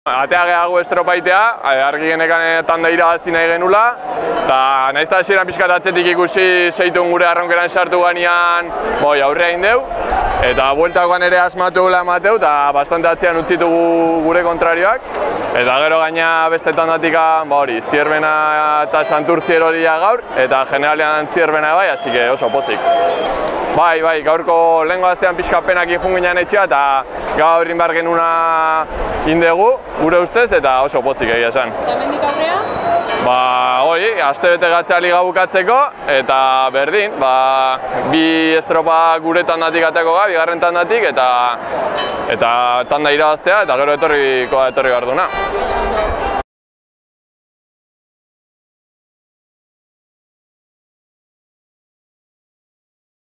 Atea gehiago estropaitea, argi genekan tanda irabazi nahi genula, eta nahiz eta hasieran pixkat atzetik ikusi seitun gure arronkeran sartu ganean aurrea egin deu, eta bueltakoan ere asmatu gula emateu, eta bastante atzean utzitugu gure kontrarioak, eta gero gaina beste tandatik Zierbena eta Santurtzi eroria gaur, eta generalean Zierbena bai, hasi que oso pozik. Bai, gaurko lehengo astean pixka penak ikun ginen etxea, eta gaur egin behar genuna indegu, gure ustez, eta oso pozik egia esan. Eta hemendik aurrea? Astebete gatzea liga bukatzeko, eta berdin, bi estropa gure tandatik ateko bigarren tandatik, eta tanda irabaztea, eta gero etorri behar duna.